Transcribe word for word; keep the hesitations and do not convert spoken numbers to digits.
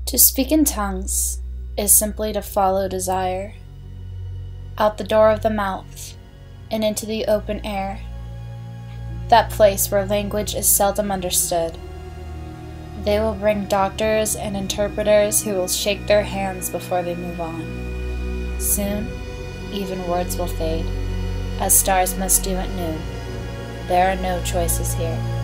To speak in tongues is simply to follow desire, out the door of the mouth and into the open air, that place where language is seldom understood. They will bring doctors and interpreters who will shake their hands before they move on. Soon, even words will fade, as stars must do at noon. There are no choices here.